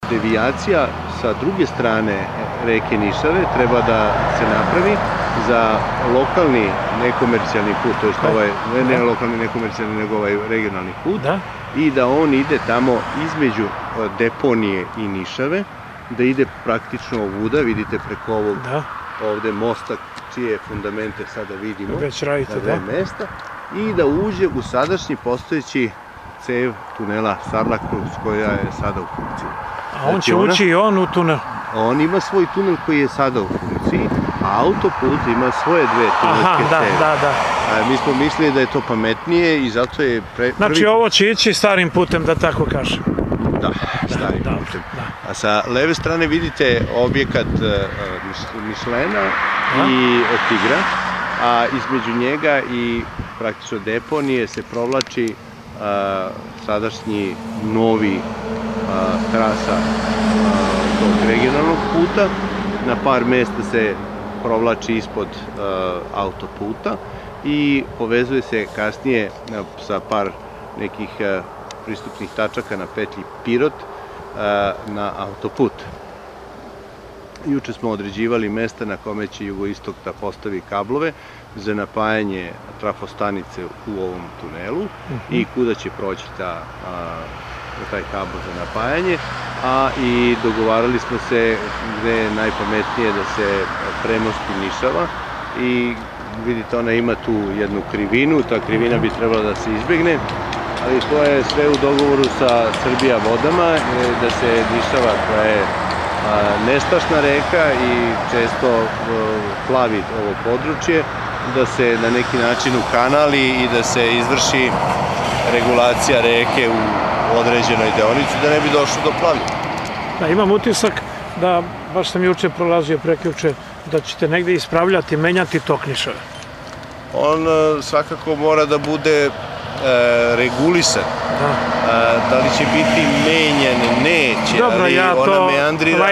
Devijacija sa druge strane reke Nišave treba da se napravi za lokalni nekomercijalni put, to je ne lokalni nekomercijalni, nego ovaj regionalni put, i da on ide tamo između deponije i Nišave, da ide praktično ovuda, vidite preko ovog ovde mosta, čije fundamente sada vidimo na dva mesta, i da uđe u sadašnji postojeći cev tunela Sarlakruz, koja je sada u funkciji. A on će ući i on u tunel? On ima svoj tunel koji je sada u funkciji, a autoput ima svoje dve tunelske ceve. Mi smo mislili da je to pametnije i zato je... Znači ovo će ići starim putem, da tako kažem? Da, starim putem. A sa leve strane vidite objekat Mišlena i Tigra, a između njega i praktično deponije se provlači sadašnji novi trasa tog regionalnog puta. Na par mesta se provlači ispod autoputa i povezuje se kasnije sa par nekih pristupnih tačaka na petlji Pirot na autoput. Juče smo određivali mesta na kome će Jugoistok da postavi kablove za napajanje trafostanice u ovom tunelu i kuda će proći taj kabel za napajanje, a i dogovarali smo se gde je najpametnije da se premosti Nišava i vidite, ona ima tu jednu krivinu, ta krivina bi trebala da se izbegne, ali to je sve u dogovoru sa Srbija vodama, da se Nišava, koja je nestašna reka i često plavi ovo područje, da se na neki način ukanali i da se izvrši regulacija reke u određenoj deonici, da ne bi došlo do plavljenja. Imam utisak da, baš sam juče prolazio, prekjuče, da ćete negde ispravljati, menjati tok Nišave. On svakako mora da bude regulisan. Da li će biti menjan, neće, ali ona meandrira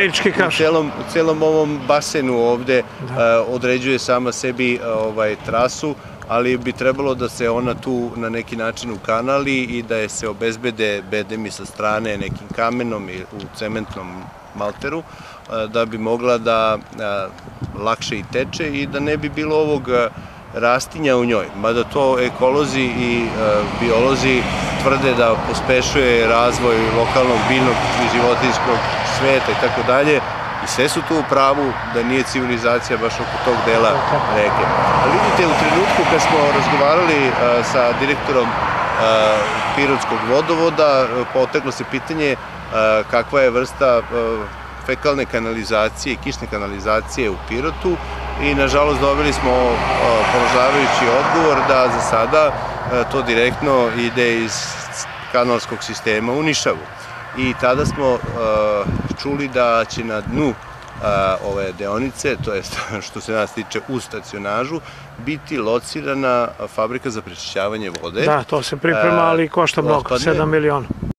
u celom ovom basenu ovde, određuje sama sebi trasu, ali bi trebalo da se ona tu na neki način ukanali i da je se obezbede bedemi sa strane nekim kamenom i u cementnom malteru, da bi mogla da lakše i teče i da ne bi bilo ovog rastinja u njoj. Mada to ekolozi i biolozi tvrde da pospešuje razvoj lokalnog biljnog i životinjskog sveta i tako dalje. I sve su tu u pravu da nije civilizacija baš oko tog dela reke. Ali vidite, u trenutku kad smo razgovarali sa direktorom Pirotskog vodovoda, poteglo se pitanje kakva je vrsta fekalne kanalizacije i kišne kanalizacije u Pirotu i nažalost dobili smo poražavajući odgovor da za sada to direktno ide iz kanalskog sistema u Nišavu. I tada smo čuli da će na dnu ove deonice, to je što se nas tiče u stacionažu, biti locirana fabrika za prečišćavanje vode. Da, to se priprema, ali košta mnogo, 7 miliona.